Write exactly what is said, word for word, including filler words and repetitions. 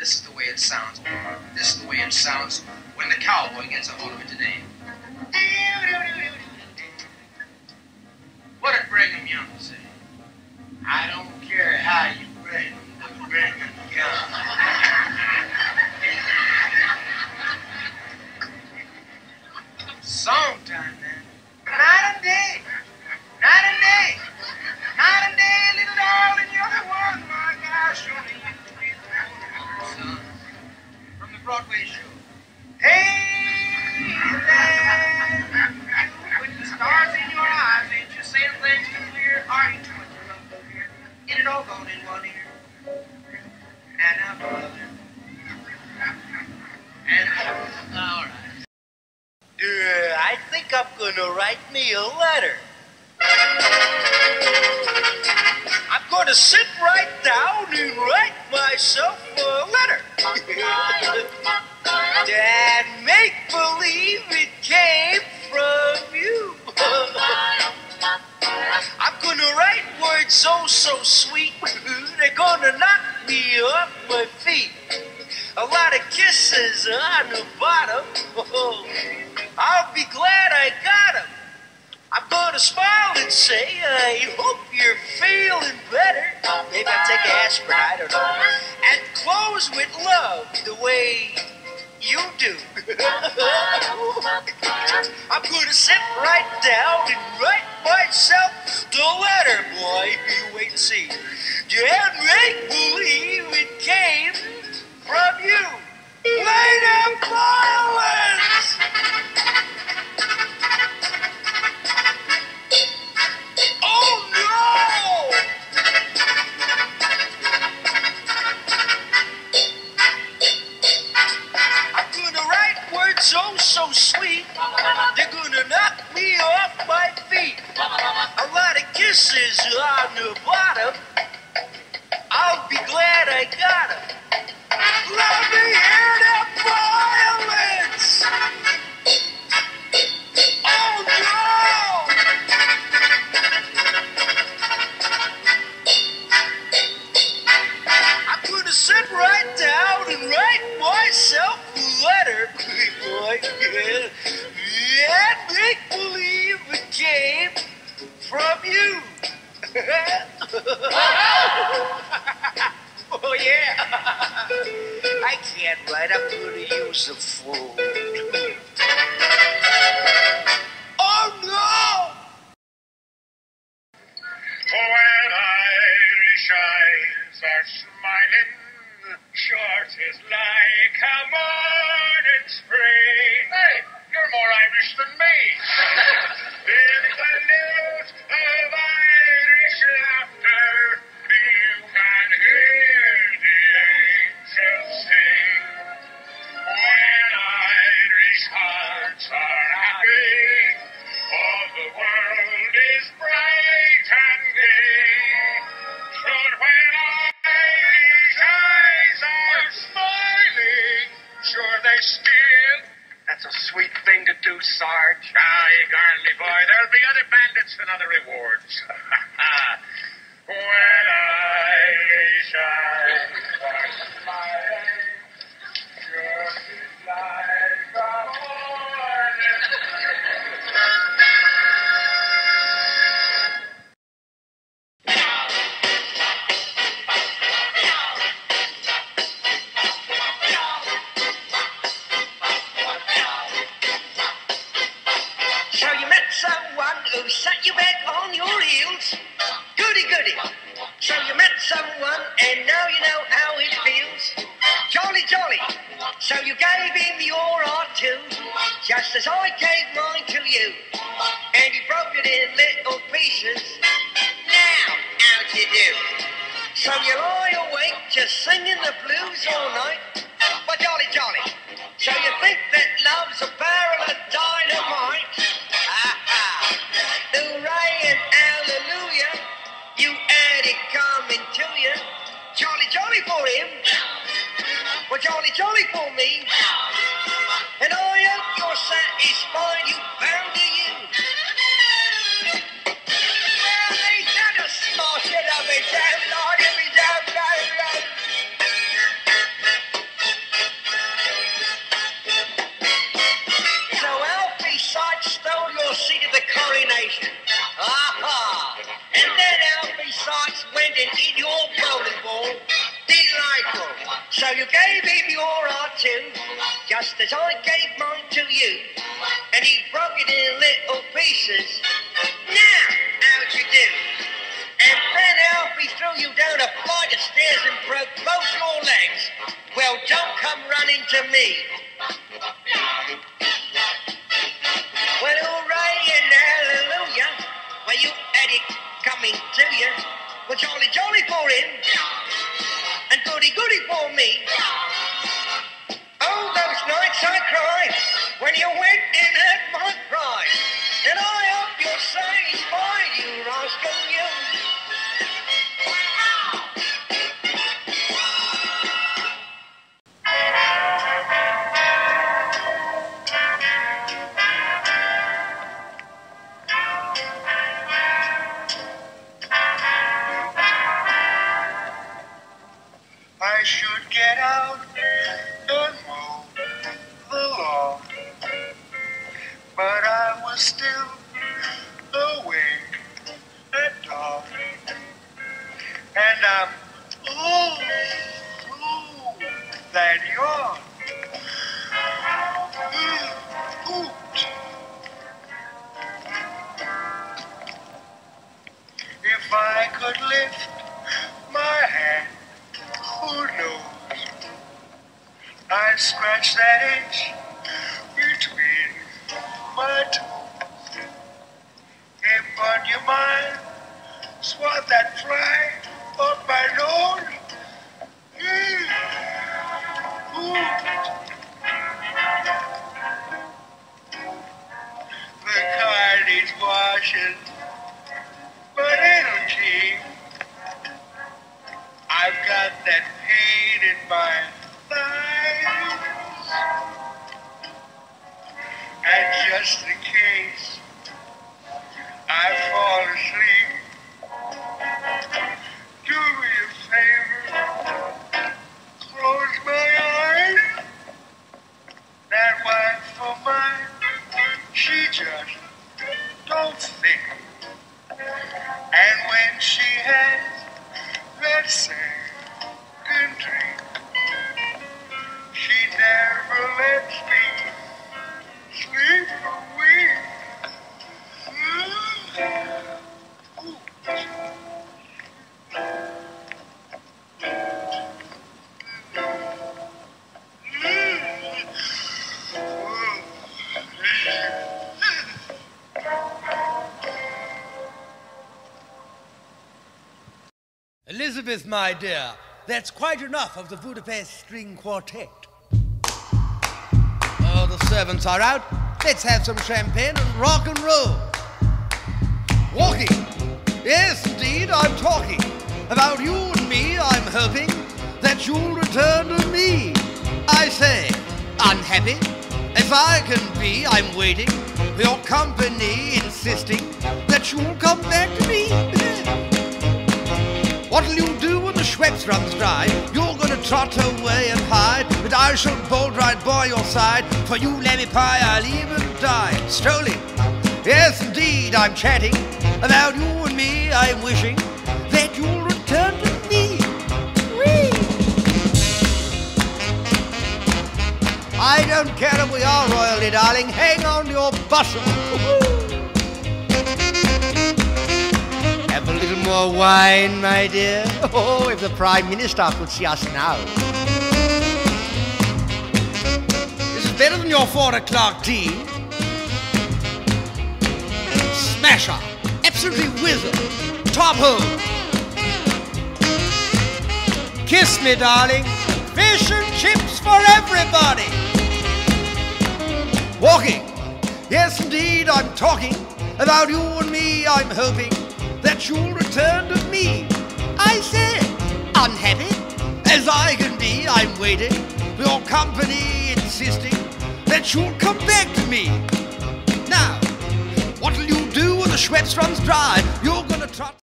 This is the way it sounds. This is the way it sounds when the cowboy gets a hold of it today. What did Brigham Young say? I don't care how you bring them, Brigham Young. Songtime, man. Night and day. Night and day. Night and day, little darling, you're the one, my gosh, only you to be the son. From the Broadway show. Hey, man, you with the stars in your eyes, ain't you saying things too clear? Are you too much for love over here? Get it all going in one ear. And out the other. And out. All right. Uh, I think I'm gonna write me a letter. I'm gonna sit right down and write myself a letter. And make believe it came from you. I'm gonna write words oh so sweet. They're gonna knock me off my feet. A lot of kisses on the bottom. I'll be glad I got 'em. I'm gonna smile and say, I hope you're feeling better. Maybe I'll take aspirin, I don't know. And close with love the way you do. I'm gonna sit right down and write myself the letter, boy. You wait and see. And make believe it came from you. Play them violins! Oh no! I'm gonna write words oh so sweet. They're gonna knock me off my feet. A lot of kisses on the bottom. I'll be glad I got 'em. Let me hear the violence! Oh no! I'm gonna sit right down and write myself a letter, boy, yeah. And make believe it came from you. Oh yeah. I can't write, I'm gonna use the phone. Oh no! When Irish eyes are smiling, short is like a morning spring. Hey, you're more Irish than me. In the note of Irish laughter, you can hear the angels sing. When Irish hearts are happy, all the world is bright and gay. But when Irish eyes are smiling, sure they still. That's a sweet thing to do, Sarge. Aye, Garnley boy, there'll be other bandits and other rewards. When Irish eyes are smiling, sure it's like the morning. So you met someone who set you back on your heels? Goody, goody. So you met someone and now you know how it feels? Jolly, jolly. So you gave him your heart too, just as I gave mine to you. And you broke it in little pieces. Now, how'd you do? So you lie awake just singing the blues all night? But jolly, jolly. So you think that love's a barrel of dynamite? Ha-ha. Hooray and hallelujah. You had it coming to you. Jolly, jolly for him. Well, jolly, jolly for me. And I hope you're satisfied you found a you. Well, ain't that a smash it up and down, Lord, every damn day, you gave him your heart too, just as I gave mine to you, and he broke it in little pieces. Now, how'd you do? And then Alf, he threw you down a flight of stairs and broke both your legs. Well, don't come running to me. Well, hooray and hallelujah, well, you had it coming to you. Well, jolly jolly for him, and goody goody for me. Oh, those nights I cried when you went and hurt my pride. And I hope you're saying bye, you rascal, you. I should get out and mow the lawn, but I was still awake at dawn, and I'm ooh, ooh, that yawn. Ooh, ooh. If I could lift my hand, who knows? I'd scratch that itch between my toes. If on your mind, swat that fly up my nose. Mm. Ooh. The car needs washing, but it'll keep. I've got that pain in my thighs, and just in case I fall asleep, do me a favor, close my eyes. That wife of mine, she just don't think, and when she has that second drink, she never lets me sleep a week. Ooh. Elizabeth, my dear, that's quite enough of the Budapest String Quartet. Oh, the servants are out. Let's have some champagne and rock and roll. Walking. Yes, indeed, I'm talking. About you and me, I'm hoping that you'll return to me. I say, unhappy as I can be, I'm waiting for your company, insisting that you'll come back to me. What'll you do when the Schweppes runs dry? You're gonna trot away and hide, but I shall bolt right by your side. For you, lammy pie, I'll even die. Strolling, yes indeed, I'm chatting about you and me. I'm wishing that you'll return to me. Whee! I don't care if we are royally, darling. Hang on to your bustle. Have a little more wine, my dear. Oh, if the Prime Minister could see us now. This is better than your four o'clock tea. Smasher, absolutely whizzer, top hole. Kiss me, darling. Fish and chips for everybody. Walking, yes indeed, I'm talking about you and me. I'm hoping that you'll return to me. I said, unhappy as I can be, I'm waiting for your company, insisting that you'll come back to me. Now, what'll you do when the Schweppes runs dry? You're gonna trot